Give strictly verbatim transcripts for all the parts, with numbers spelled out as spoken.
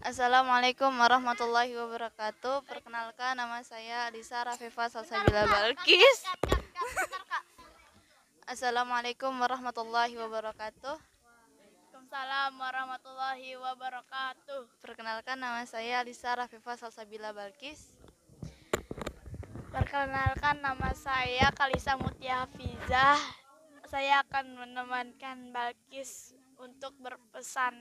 Assalamualaikum warahmatullahi wabarakatuh. Perkenalkan, nama saya Alisa Rafifah Salsabila Balkis. Assalamualaikum warahmatullahi wabarakatuh. Waalaikumsalam warahmatullahi wabarakatuh. Perkenalkan, nama saya Alisa Rafifah Salsabila Balkis. Perkenalkan, nama saya Kalisa Mutia Hafizah. Saya akan menemankan Balkis untuk berpesan.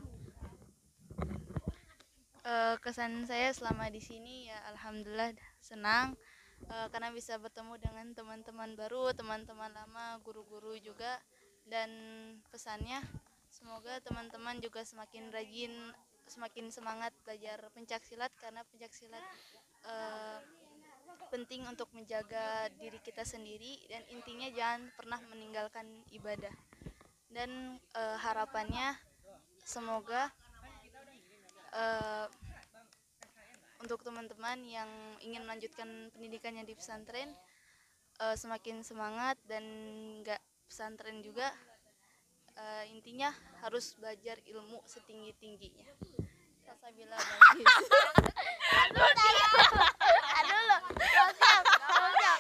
Uh, kesan saya selama di sini ya alhamdulillah senang uh, karena bisa bertemu dengan teman-teman baru, teman-teman lama, guru-guru juga, dan pesannya semoga teman-teman juga semakin rajin, semakin semangat belajar pencaksilat karena pencaksilat uh, penting untuk menjaga diri kita sendiri dan intinya jangan pernah meninggalkan ibadah. Dan uh, harapannya semoga Uh, untuk teman-teman yang ingin melanjutkan pendidikannya di pesantren uh, semakin semangat dan nggak pesantren juga, uh, intinya harus belajar ilmu setinggi-tingginya. Salsabila Balkis. Aduh, aduh lo, siap, siap.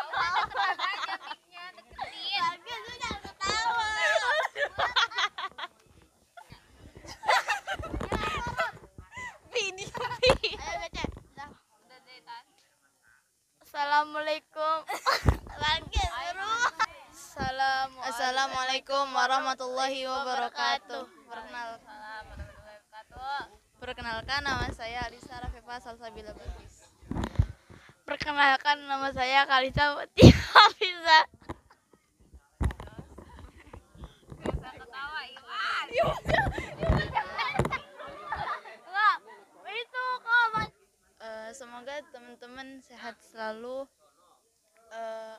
Assalamualaikum. Assalamualaikum warahmatullahi wabarakatuh. Perkenalkan, Perkenalkan nama saya Alisa Rafifah Salsabila Balkis. Perkenalkan, nama saya Kalisa Mutia Hafizah. Uh, semoga teman-teman sehat selalu. Uh,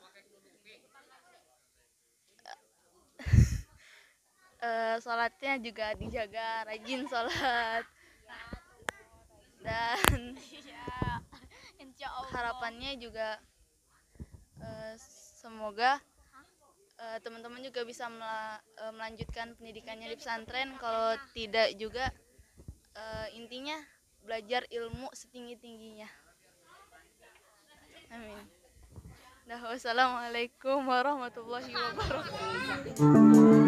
uh, sholatnya juga dijaga, rajin sholat. Dan harapannya juga uh, semoga uh, teman-teman juga bisa mela- uh, melanjutkan pendidikannya di pesantren. Kalau tidak juga uh, intinya belajar ilmu setinggi-tingginya. Amin. Nah, wassalamualaikum warahmatullahi wabarakatuh.